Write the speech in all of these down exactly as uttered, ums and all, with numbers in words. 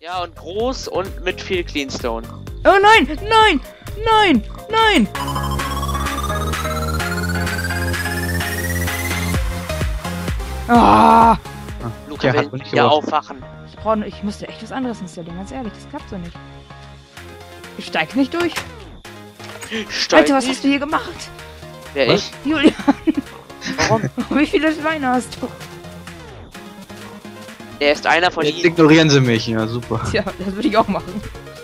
Ja, und groß und mit viel Cleanstone. Oh nein, nein, nein, nein! Ah! Luca Ja, will hat man nicht wieder so. aufwachen. Ich, brauch, ich musste echt was anderes installieren, ganz ehrlich, das klappt so nicht. Ich steig nicht durch. Steig Alter, was nicht. hast du hier gemacht? Wer Was? ich? Julian, Warum? wie viele Schweine hast du? Der ist einer von Jetzt ihnen. ignorieren sie mich, ja super. Tja, das würde ich auch machen.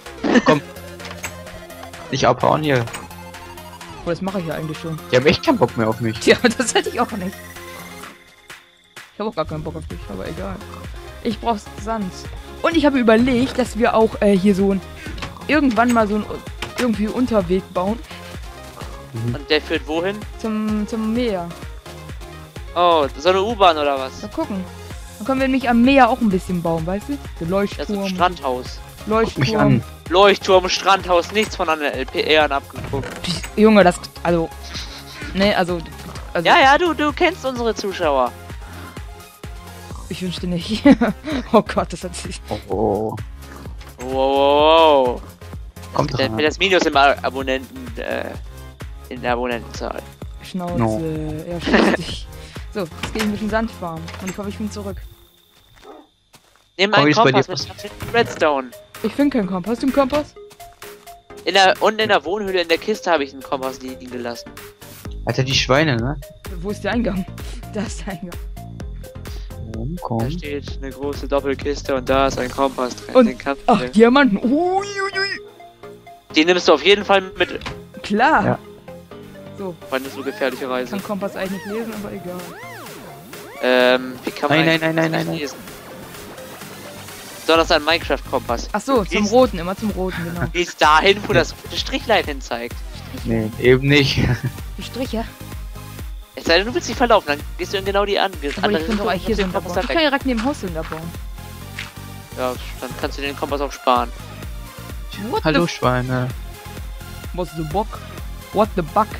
Nicht abhauen hier. Oh, das mache ich ja eigentlich schon. Die haben echt keinen Bock mehr auf mich. Tja, das hätte ich auch nicht. Ich habe auch gar keinen Bock auf dich, aber egal. Ich brauche Sand. Und ich habe überlegt, dass wir auch äh, hier so ein... Irgendwann mal so ein irgendwie Unterweg bauen. Und der führt wohin? Zum, zum Meer. Oh, so eine U-Bahn oder was? Mal gucken. Dann können wir nämlich am Meer auch ein bisschen bauen, weißt du? So Das Leuchtturm. ist ein Strandhaus. Guck mich Leuchtturm. an. Leuchtturm, Strandhaus, nichts von an der L P R abgeguckt. Die- Junge, das... Also... Ne, also... also Ja, ja, du, du kennst unsere Zuschauer. Ich wünschte nicht. Oh Gott, das hat sich... Oh, oh. Wow, wow, wow. Kommt Das, dran. das Minus im A- Abonnenten, äh, in der Abonnentenzahl. Schnauze. No. Ja, schnauze dich. So, jetzt gehe ich mit dem Sand farmen. Und ich hoffe, ich bin zurück. Nimm Komm, einen ist bei dir Kompass mit Redstone. Ich finde keinen Kompass. Hast du einen Kompass? In der, unten in der Wohnhöhle in der Kiste habe ich einen Kompass liegen gelassen. Alter, die Schweine, ne? Wo ist der Eingang? Da ist der Eingang. Komm, Da komm. steht eine große Doppelkiste und da ist ein Kompass drin. Und- Den kannst du, Ach, Diamanten. Uiuiui. den nimmst du auf jeden Fall mit, Klar. Ja. So, meine so gefährliche ich Reise. kann Kompass eigentlich nicht lesen, aber egal. Ähm, wie kann man Nein, nein, eigentlich nein, nein, nicht nein, nein. lesen? So, das ist ein Minecraft-Kompass. Ach so, zum Gehst- Roten, immer zum Roten, genau. Gehst dahin, wo das rote Strichlein hin zeigt. Nee, eben nicht. Die Striche. Es sei denn, du willst dich verlaufen, dann gehst du in genau die an. Aber ich könnte doch eigentlich hier so ein Kompass bauen. Ich da kann weg. ja direkt neben dem Haus da bauen. Ja, dann kannst du den Kompass auch sparen. What Hallo the... Schweine. What's the bock? What the buck?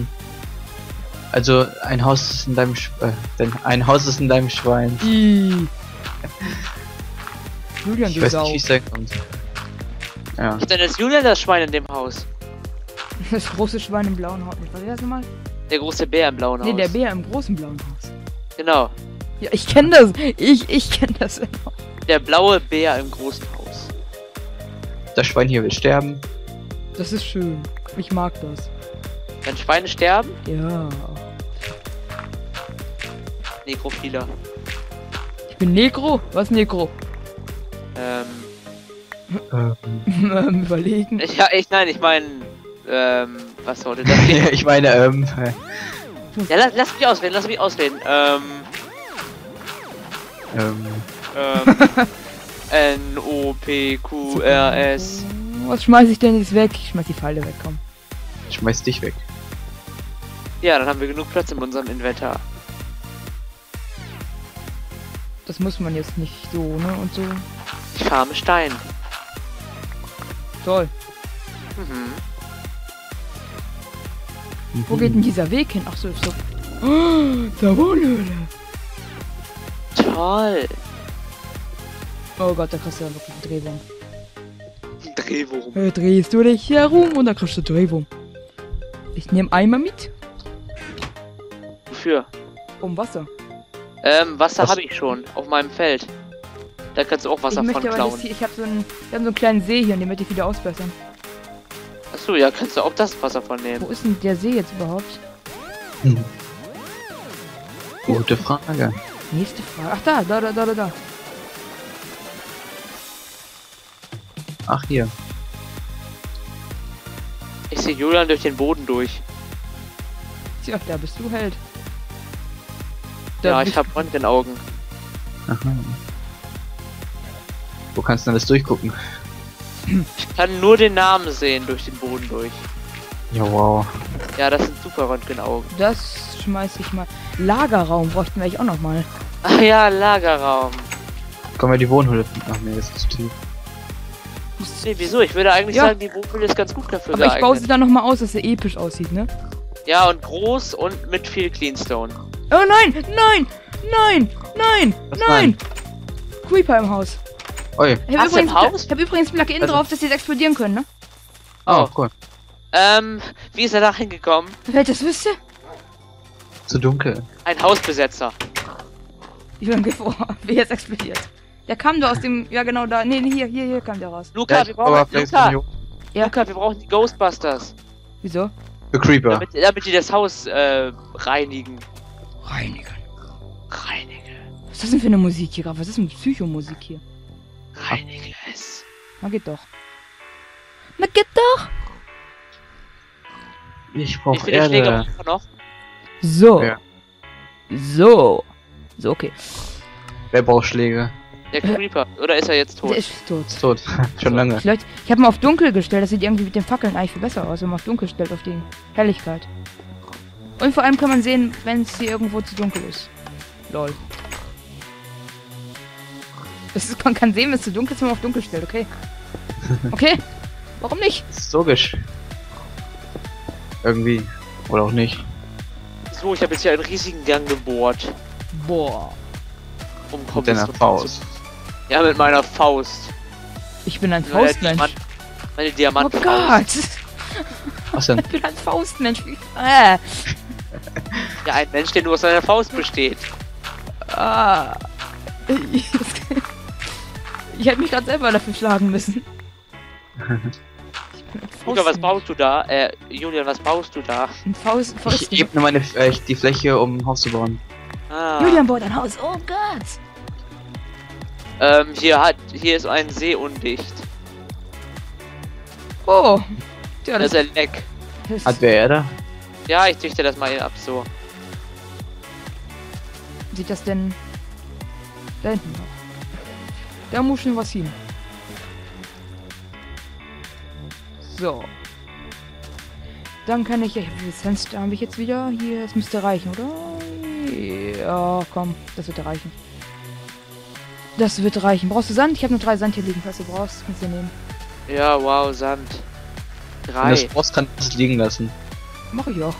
Also ein Haus ist in deinem Sch äh, denn ein Haus ist in deinem Schwein. Ih. Julian, Ich du weiß Sau. nicht, wie es da kommt. Ja. Ist denn jetzt Julian das Schwein in dem Haus? Das große Schwein im blauen Haus. Was war das nochmal? Der große Bär im blauen Haus. Nee, der Bär im großen blauen Haus. Genau. Ja, ich kenne das. Ich, ich kenne das immer. Der blaue Bär im großen Haus. Das Schwein hier will sterben. Das ist schön. Ich mag das. Wenn Schweine sterben? Ja. Nekrophiler. Ich bin Negro. Was Negro? Ähm. Ähm, Ähm, Überlegen. Ich, ja, ich, nein, ich meine, ähm, was sollte das ja, gehen? ich meine, ähm, äh, Ja, lass, lass mich ausreden, lass mich ausreden. Ähm, ähm, ähm, N O P Q R S. Was schmeiß ich denn jetzt weg? Ich schmeiß die Pfeile weg, komm. schmeiß dich weg. Ja, dann haben wir genug Platz in unserem Inventar. Das muss man jetzt nicht so, ne? Und so. Ich farme Stein. Toll. Mhm. Wo geht denn dieser Weg hin? Ach so, ist so. Oh, da Wohnhöhle. Toll. Oh Gott, da kriegst du ja wirklich einen Drehwurm. Drehwurm. Äh, drehst du dich herum und dann kriegst du Drehwurm. Ich nehme Eimer mit. Wofür? Um Wasser. Ähm, Wasser Was? habe ich schon auf meinem Feld. Da kannst du auch Wasser ich von möchte aber klauen. das hier, ich habe so einen, wir haben so einen kleinen See hier, und den möchte ich wieder ausbessern. Achso, ja, kannst du auch das Wasser von nehmen. Wo ist denn der See jetzt überhaupt? Hm. Gute Frage. Nächste Frage. Ach da, da, da, da, da, da. Ach hier. Ich sehe Julian durch den Boden durch. Tja, da bist du Held. Da Ja, bist- ich habe Röntgenaugen. Aha. Wo kannst du denn das durchgucken? Ich kann nur den Namen sehen durch den Boden durch. Ja, wow. Ja, das sind super Röntgenaugen. Das schmeiß ich mal. Lagerraum bräuchten wir eigentlich auch noch mal. Ach ja, Lagerraum. Können wir die Wohnhöhle. Ach nee, das ist zu tief. Nee, wieso? Ich würde eigentlich Ja. sagen, die Wohnhöhle ist ganz gut dafür Aber ich baue sie geeignet. dann noch mal aus, dass sie episch aussieht, ne? Ja, und groß und mit viel Cleanstone. Oh nein, nein, nein, nein, Was nein! Creeper im Haus. Oi. Ich habe Was, im übrigens, Haus? ich hab übrigens Plugin Also- drauf, dass die jetzt explodieren können, ne? Oh, cool. Ähm, wie ist er da hingekommen? Welches wisst ihr? Zu dunkel. Ein Hausbesetzer. Ich bin vor, wie jetzt explodiert. Der kam da aus dem, ja genau da, nee, nee, hier, hier, hier kam der raus. Luca, Ja, wir aber brauchen, vielleicht Luca, so Ja. Luca, wir brauchen die Ghostbusters. Wieso? für Creeper. Damit, damit die das Haus, äh, reinigen. Reinigen. Reinigen. Was ist das denn für eine Musik hier gerade? Was ist denn Psychomusik hier? Reinigen es. Na geht doch. Na geht doch! Ich Wie brauche viele Schläge Erde. brauchen wir noch? So. Ja. So. So, okay. Wer braucht Schläge? Der Creeper. Oder ist er jetzt tot? Der ist tot. Ist tot. Schon lange. Leute, ich habe mal auf dunkel gestellt. Das sieht irgendwie mit den Fackeln eigentlich viel besser aus, wenn man auf dunkel stellt, auf die Helligkeit. Und vor allem kann man sehen, wenn es hier irgendwo zu dunkel ist. Lol. Das ist, man kann sehen, wenn es zu dunkel ist, wenn man auf dunkel stellt, okay? Okay? Warum nicht? Das ist logisch. Irgendwie. Oder auch nicht. So, ich habe jetzt hier einen riesigen Gang gebohrt. Boah. Um Mit deiner Cobblestone Faust. zu- Ja, mit meiner Faust. Ich bin ein Meine Faustmensch. Diamant- Meine Oh Diamanten. Gott. Was denn? Ich bin ein Faustmensch. Wie- Äh. Ja, ein Mensch, der nur aus seiner Faust besteht. Ah. Ich, ich hätte mich gerade selber dafür schlagen müssen. Ich bin ein Luca, was Faustmensch. baust du da? Äh, Julian, was baust du da? Ein Faust, Ich Faust gebe nur meine, äh, die Fläche, um ein Haus zu bauen. Ah. Julian baut ein Haus. Oh Gott. Ähm, hier hat, hier ist ein See undicht. Oh. Ja, Das das, ist ein Leck. das Hat wer Erde? Ja, ich dichte das mal ab, so. sieht das denn da hinten noch? Da muss schon was hin. So. Dann kann ich ja. Wie viel Fenster habe ich jetzt wieder? Hier, es müsste reichen, oder? Ja, komm, das wird reichen. Das wird reichen. Brauchst du Sand? Ich habe nur drei Sand hier liegen, falls du brauchst. Kannst du nehmen. Ja, wow, Sand. Wenn du es Drei. brauchst, kannst du es liegen lassen. Mach ich auch.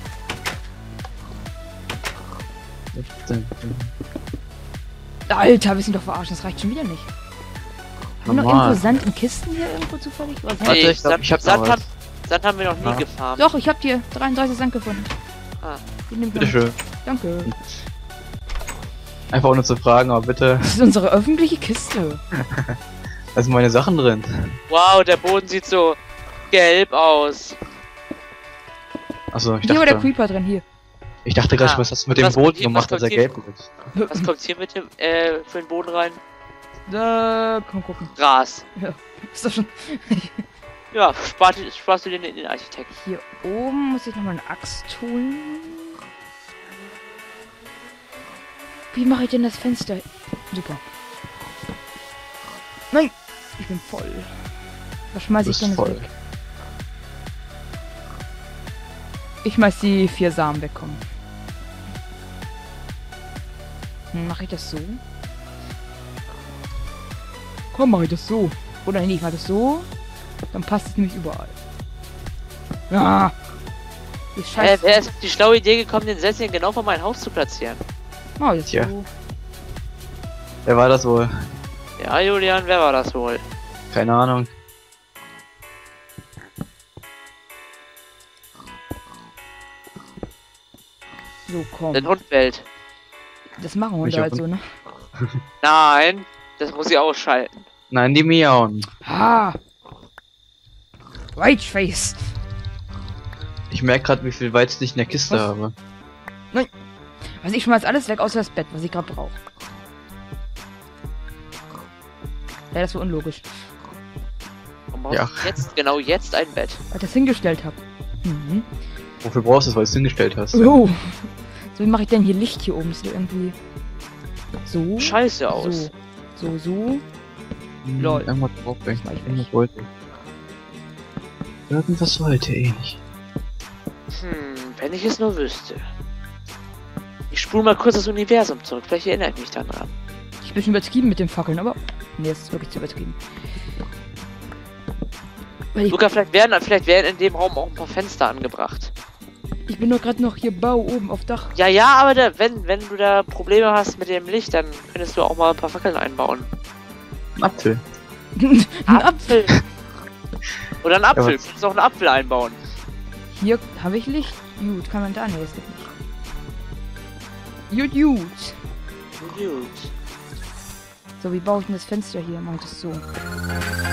Alter, wir sind doch verarscht. Das reicht schon wieder nicht. Haben wir noch Normal. irgendwo Sand in Kisten hier irgendwo zufällig? Oder Sand? Warte, Nee, ich glaub, Sand, ich hab Sand, noch haben, was. Sand haben wir noch nie Ja. gefarmt. Doch, ich hab hier dreiunddreißig Sand gefunden. Ah. Die nimmt man. Bitteschön. Danke. Einfach ohne zu fragen, aber bitte. Das ist unsere öffentliche Kiste. Da sind meine Sachen drin. Wow, der Boden sieht so gelb aus. Achso, ich Hier war der dachte. Creeper drin, hier. Ich dachte gerade, Ah. was hast du mit dem Was kommt Boden hier- gemacht, was als er kommt hier- gelb ist? Was kommt hier mit dem, äh, für den Boden rein? Da, komm gucken. Gras. Ist doch schon. Ja, spart, sparst du den in den Architekten. Hier oben muss ich nochmal eine Axt holen. Wie mache ich denn das Fenster? Super. Nein! Ich bin voll. Was schmeiß Du ich bist denn jetzt voll. weg? Ich schmeiß die vier Samen weg, komm. Hm, mache ich das so? Komm, mache ich das so. Oder nee, ich mache das so. Dann passt es nämlich überall. Ja. Die Äh, Scheiße. wer ist auf die schlaue Idee gekommen, den Setzling genau vor mein Haus zu platzieren? Oh, jetzt Tja. so. Wer war das wohl? Ja, Julian, wer war das wohl? Keine Ahnung. So, komm. Den Hund bellt. Das machen Hunde Welcher halt so, ne? Nein, das muss ich ausschalten. Nein, die miauen. Ha! Whiteface! Ich merke gerade, wie viel Weizen ich in der Kiste Was? habe. Also ich schmeiß alles weg, außer das Bett, was ich gerade brauche. Ja, das war unlogisch, Warum brauchst Ja. du jetzt, genau jetzt ein Bett? weil ich das hingestellt habe. Mhm. Wofür brauchst du es, weil du es hingestellt hast? Oh. So, wie mache ich denn hier Licht hier oben? Ist der irgendwie so? Scheiße aus. So, so, so. Hm, Lol. Irgendwas braucht ich. mach ich Irgendwas nicht. wollte ich. Irgendwas wollte eh nicht. Hm, wenn ich es nur wüsste. Ich spule mal kurz das Universum zurück, vielleicht erinnere ich mich dann dran. Ich bin schon übertrieben mit den Fackeln, aber... Nee, das ist wirklich zu übertrieben. Weil ich, Luca, vielleicht werden, vielleicht werden in dem Raum auch ein paar Fenster angebracht. ich bin doch gerade noch hier Bau oben auf Dach. Ja, ja, aber da, wenn, wenn du da Probleme hast mit dem Licht, dann könntest du auch mal ein paar Fackeln einbauen. Ein Apfel. Ein Apfel. Oder ein Apfel. Ja, Du kannst auch einen Apfel einbauen. Hier habe ich Licht. Gut, kann man da? Nee, es geht nicht. Gut, gut. Gut. So, wie baue ich denn das Fenster hier? Mach ich das so.